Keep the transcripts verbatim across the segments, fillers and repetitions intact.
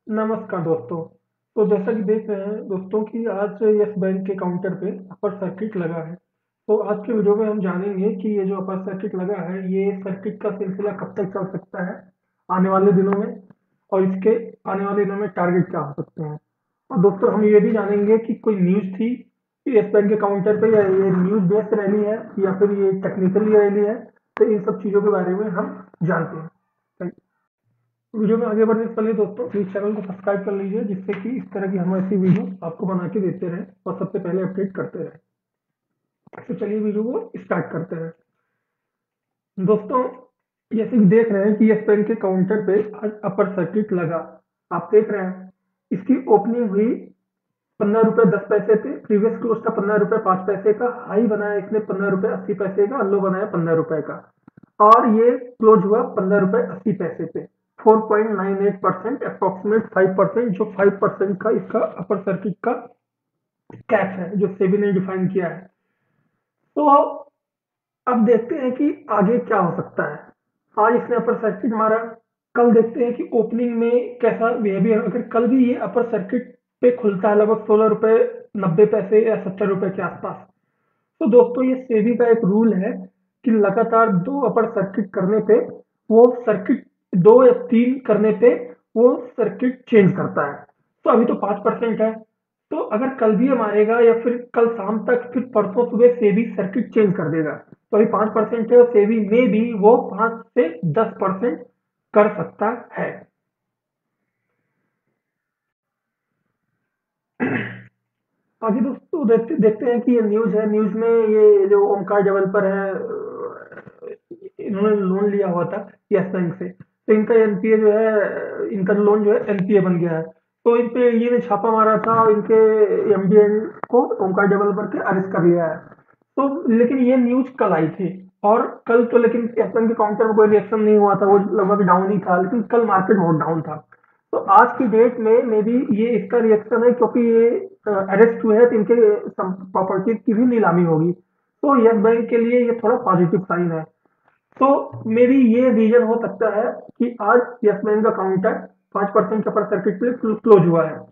नमस्कार दोस्तों। तो जैसा कि देख रहे हैं दोस्तों कि आज यस बैंक के काउंटर पे अपर सर्किट लगा है। तो आज के वीडियो में हम जानेंगे कि ये जो अपर सर्किट लगा है ये सर्किट का सिलसिला कब तक चल सकता है आने वाले दिनों में, और इसके आने वाले दिनों में टारगेट क्या हो सकते हैं। और दोस्तों हम ये भी जानेंगे कि कोई न्यूज़ थी यस बैंक के काउंटर पे, या ये न्यूज़ बेस्ड रैली है या फिर ये टेक्निकली रैली है। तो इन सब चीज़ों के बारे में हम जानते हैं। वीडियो में आगे बढ़ने से पहले दोस्तों प्लीज चैनल को सब्सक्राइब कर लीजिए, जिससे कि इस तरह की हम ऐसी वीडियो आपको बना के देते रहें और सबसे पहले अपडेट करते रहें। तो चलिए वीडियो को स्टार्ट करते हैं। दोस्तों जैसे कि देख रहे हैं कि यस बैंक के काउंटर पे आज अपर सर्किट लगा। आप देख रहे हैं इसकी ओपनिंग हुई पंद्रह रुपए दस पैसे पे, प्रीवियस क्लोज था पंद्रह रुपए पांच पैसे का, हाई बनाया इसने पंद्रह रुपए अस्सी पैसे का, लो बनाया पंद्रह रुपए का, और ये क्लोज हुआ पंद्रह रुपए अस्सी पैसे पे। Four point nine eight percent approximate five percent, जो फाइव परसेंट का इसका अपर सर्किट का कैप है जो सेबी ने डिफाइन किया है। तो अब देखते हैं कि आगे क्या हो सकता है। आज इसने अपर सर्किट मारा, कल देखते हैं कि ओपनिंग में कैसा बिहेवियर। अगर कल भी ये अपर सर्किट पे खुलता है लगभग सोलह रुपए नब्बे पैसे या सत्तर रुपए के आसपास, तो दोस्तों ये सेबी का एक रूल है कि लगातार दो अपर सर्किट करने पे वो सर्किट, दो या तीन करने पे वो सर्किट चेंज करता है। तो अभी तो पांच परसेंट है, तो अगर कल भी ये मारेगा या फिर कल शाम तक फिर परसों सुबह सेबी सर्किट चेंज कर देगा। तो अभी पांच परसेंट है और सेबी में भी वो पांच से दस परसेंट कर सकता है। आगे दोस्तों देखते देखते हैं कि ये न्यूज़ है। न्यूज़ में ये जो ओमकार डेवलपर है, अ, इन्होंने लोन लिया हुआ था यस बैंक से, तो इनका एनपीए जो है, इनका लोन जो है एनपीए बन गया है। तो इन पे ये ने छापा मारा था और इनके एमडी को, ओमकार डेवलपर के, अरेस्ट कर लिया है। तो लेकिन ये न्यूज़ कल आई थी, और कल तो लेकिन यस बैंक के काउंटर में कोई रिएक्शन नहीं हुआ था, वो लगभग डाउन ही था, लेकिन कल मार्केट बहुत डाउन था। तो आज की डेट में मे बी ये इसका रिएक्शन है, क्योंकि ये अरेस्ट हुए हैं तो इनके प्रॉपर्टीज की भी नीलामी होगी। तो यस बैंक के लिए ये थोड़ा पॉजिटिव साइन है। तो मे बी ये रीजन हो सकता है कि आज यस बैंक का काउंटर पांच परसेंट के अपर सर्किट पे क्लोज हुआ है।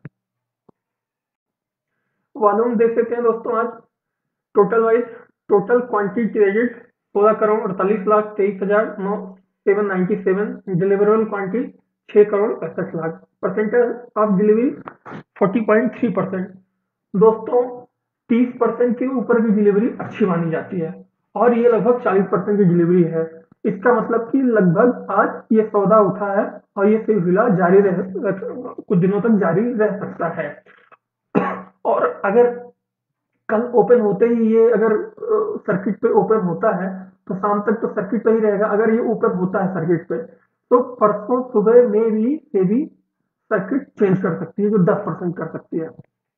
वॉल्यूम देख सकते हैं दोस्तों आज total wise, total quantity traded सोलह करोड़ अड़तालीस लाख तेईस हजार नौ seven ninety seven, deliverable quantity छह करोड़ पैंसठ lakh, percentage of delivery forty point three percent. दोस्तों तीस परसेंट के ऊपर की डिलीवरी अच्छी मानी जाती है, और ये लगभग चालीस परसेंट की डिलीवरी है। इसका मतलब कि लगभग आज ये सौदा उठा है, और ये सिलसिला जारी रह कुछ दिनों तक जारी रह सकता है। और अगर कल ओपन होते ही ये अगर सर्किट पे ओपन होता है तो शाम तक तो सर्किट पे ही रहेगा। अगर ये ओपन होता है सर्किट पे तो परसों सुबह में भी ये भी सर्किट चेंज कर सकती है, जो दस परसेंट कर सकती है।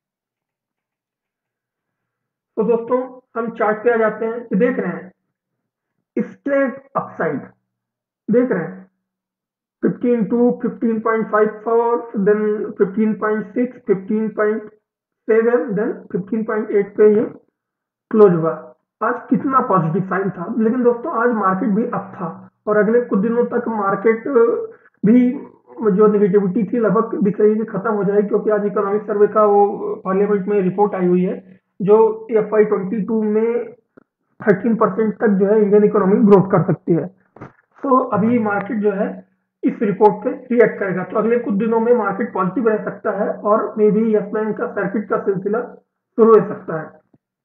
तो दोस्तों हम चार्ट पे आ जाते हैं कि देख रहे हैं स्ट्रेट अपसाइड, देख रहे हैं fifteen to fifteen point five four, then fifteen point six, fifteen point seven, then fifteen point eight पे ये क्लोज हुआ। आज कितना पॉजिटिव साइन था, लेकिन दोस्तों आज मार्केट भी अप था, और अगले कुछ दिनों तक मार्केट भी जो नेगेटिविटी थी लगभग दिख रही है कि खत्म हो जाएगी, क्योंकि आज इकोनॉमिक सर्वे का वो पार्लियामेंट में रिपोर्ट आई हुई है जो एफ आई ट्वेंटी टू में थर्टीन परसेंट तक जो है इंडियन इकोनॉमी ग्रोथ कर सकती है। तो अभी मार्केट जो है इस रिपोर्ट पे रिएक्ट करेगा, तो अगले कुछ दिनों में मार्केट पॉजिटिव रह सकता है, और मे बी यस बैंक का सर्किट का सिलसिला शुरू हो सकता है।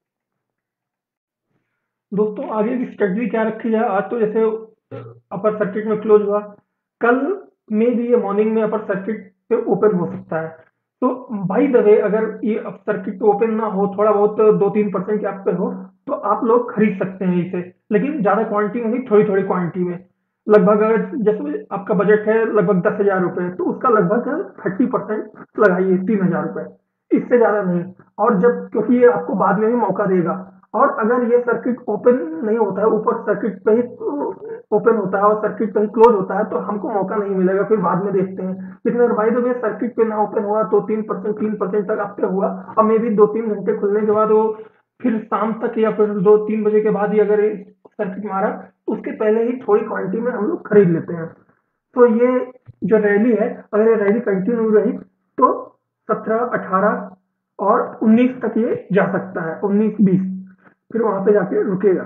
दोस्तों आगे की स्ट्रेटजी क्या रखी जाए। आज तो जैसे अपर सर्किट में क्लोज हुआ, कल में भी ये मॉर्निंग में अपर सर्किट पे ओपन हो सकता है। तो बाय द वे अगर ये अप सर्किट ओपन ना हो, थोड़ा बहुत दो तीन परसेंट के आप पे हो, तो आप लोग खरीद सकते हैं इसे, लेकिन ज्यादा क्वांटिटी में नहीं, थोड़ी थोड़ी क्वांटिटी में। लगभग अगर जैसे आपका बजट है लगभग दस हजार रुपए, तो उसका लगभग थर्टी परसेंट लगाइए, तीन हजार रुपए, इससे ज्यादा नहीं। और जब, क्योंकि ये आपको बाद में भी मौका देगा, और अगर ये सर्किट ओपन नहीं होता है, ऊपर सर्किट पे ही ओपन होता है और सर्किट पे ही क्लोज होता है, तो हमको मौका नहीं मिलेगा, फिर बाद में देखते हैं। लेकिन अगर बाई द वे सर्किट पे ना ओपन हुआ तो तीन परसेंट तीन परसेंट तक आप पे हुआ, और मे बी दो तीन घंटे खुलने के बाद वो फिर शाम तक या फिर दो तीन बजे के बाद ही अगर सर्किट मारा, तो उसके पहले ही थोड़ी क्वांटिटी में हम लोग खरीद लेते हैं। तो ये जो रैली है, अगर ये रैली कंटिन्यू रही तो सत्रह, अठारह और उन्नीस तक ये जा सकता है, उन्नीस बीस, फिर वहां पे जाके रुकेगा।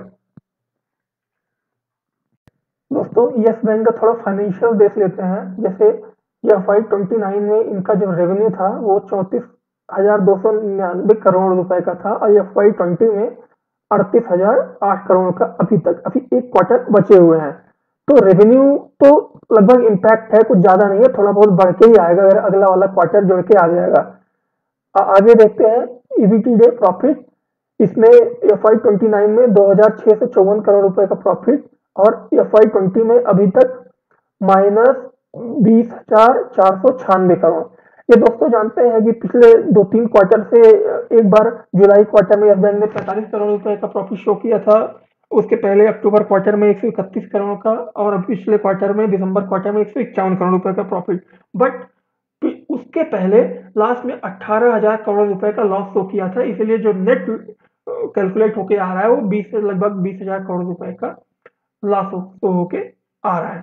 दोस्तों यस बैंक का थोड़ा फाइनेंशियल देख लेते हैं। जैसे एफ आई ट्वेंटी नाइन में इनका जो रेवेन्यू था वो चौंतीस हजार दो सौ निन्यानवे करोड़ रुपए का था, और एफ आई ट्वेंटी में अड़तीस हजार आठ करोड़ का अभी तक, अभी एक क्वार्टर बचे हुए हैं। तो रेवेन्यू तो लगभग इम्पैक्ट है, कुछ ज्यादा नहीं है, थोड़ा बहुत बढ़ के ही आएगा अगर अगला वाला क्वार्टर जुड़ के आ जाएगा। आ, आगे देखते हैं ईबीटी डे प्रॉफिट। इसमें एफ आई ट्वेंटी नाइन में दो हजार छह सौ चौवन करोड़ रुपए का प्रॉफिट, और एफ आई ट्वेंटी में अभी तक माइनस बीस हजार चार सौ छियानवे करोड़। ये दोस्तों जानते हैं कि पिछले दो तीन क्वार्टर से एक बार जुलाई क्वार्टर में यस बैंक ने पैंतालीस करोड़ रुपए का प्रॉफिट शो किया था, उसके पहले अक्टूबर क्वार्टर में एक सौ इकतीस करोड़ का, और अब पिछले क्वार्टर में दिसंबर क्वार्टर में एक सौ इक्यावन करोड़ रुपए का प्रॉफिट। बट उसके पहले लास्ट में अठारह हजार करोड़ रुपए का लॉस शो किया था, इसलिए जो नेट कैलकुलेट होके आ रहा है वो बीस से लगभग बीस हजार करोड़ रुपए का लॉस शो होके आ रहा है।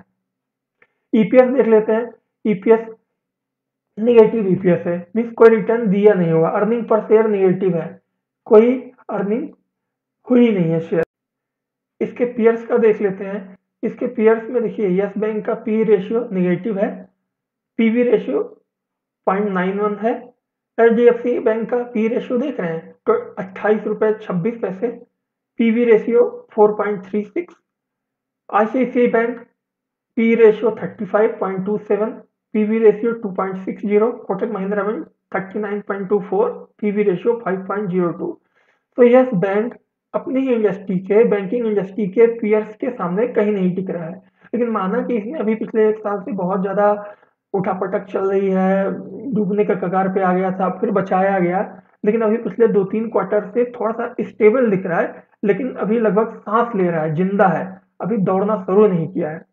ईपीएस देख लेते हैं। ईपीएस निगेटिव ईपीएस है, मीन्स कोई रिटर्न दिया नहीं होगा, अर्निंग पर शेयर निगेटिव है, कोई अर्निंग हुई नहीं है शेयर। इसके पीयर्स का देख लेते हैं। इसके पीयर्स में देखिए यस बैंक का पी रेशियो निगेटिव है, PV ratio point nine one है। H D F C bank का पी रेशियो देख रहे हैं तो अट्ठाईस रुपए छब्बीस पैसे, PV ratio four point three six. ICICI bank P ratio thirty five point two seven, PV ratio two point six zero, Kotak Mahindra bank thirty nine point two four, PV ratio five point zero two. तो yes bank अपनी industry के, banking industry के peers के सामने कहीं नहीं टिक रहा है। लेकिन माना कि इसने अभी पिछले एक साल से बहुत ज्यादा उठापटक चल रही है, डूबने का कगार पे आ गया था, फिर बचाया गया, लेकिन अभी पिछले दो तीन क्वार्टर से थोड़ा सा स्टेबल दिख रहा है, लेकिन अभी लगभग सांस ले रहा है, जिंदा है, अभी दौड़ना शुरू नहीं किया है।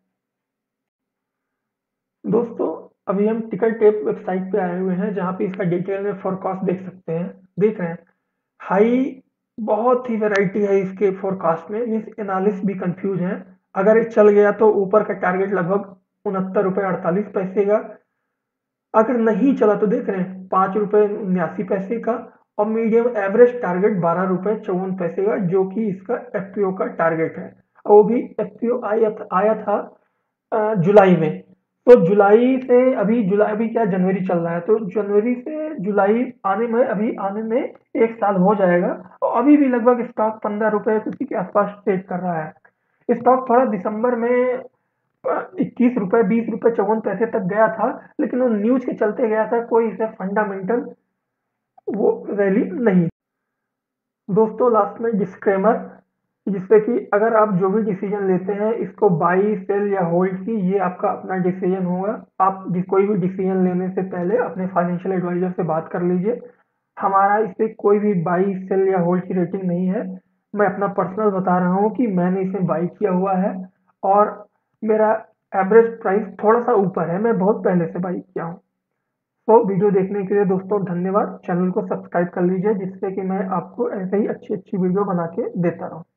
दोस्तों अभी हम टिकट टेप वेबसाइट पे आए हुए हैं, जहाँ पे इसका डिटेल में फोरकास्ट देख सकते हैं। देख रहे हैं हाई, बहुत ही वैरायटी है इसके फोरकास्ट में, मीन्स एनालिस्ट भी कंफ्यूज हैं। अगर ये चल गया तो ऊपर का टारगेट लगभग उनहत्तर रुपए अड़तालीस पैसे का, अगर नहीं चला तो देख रहे हैं पाँच रुपए उन्यासी पैसे का, और मीडियम एवरेज टारगेट बारह रुपए चौवन पैसे का, जो कि इसका एफपीओ का टारगेट है। और वो भी एफपीओ आया आया था अ, जुलाई में। तो जुलाई से अभी, जुलाई अभी क्या जनवरी चल रहा है, तो जनवरी से जुलाई आने में, अभी आने में एक साल हो जाएगा, और अभी भी लगभग स्टॉक पंद्रह रुपए किसी के आसपास ट्रेड कर रहा है। स्टॉक थोड़ा दिसंबर में इक्कीस रुपए बीस रुपए चौवन पैसे तक गया था, लेकिन वो न्यूज के चलते गया था, कोई इसे फंडामेंटल वो रैली नहीं। दोस्तों लास्ट में डिस्क्लेमर, जिससे कि अगर आप जो भी डिसीजन लेते हैं, इसको बाई सेल या होल्ड की, ये आपका अपना डिसीजन होगा। आप जि- कोई भी डिसीजन लेने से पहले अपने फाइनेंशियल एडवाइजर से बात कर लीजिए। हमारा इस पे कोई भी बाई सेल या होल्ड की रेटिंग नहीं है। मैं अपना पर्सनल बता रहा हूँ कि मैंने इसे बाई किया हुआ है, और मेरा एवरेज प्राइस थोड़ा सा ऊपर है, मैं बहुत पहले से बाई किया हूँ। तो वीडियो देखने के लिए दोस्तों धन्यवाद। चैनल को सब्सक्राइब कर लीजिए, जिससे कि मैं आपको ऐसे ही अच्छी अच्छी वीडियो बना के देता रहूँ।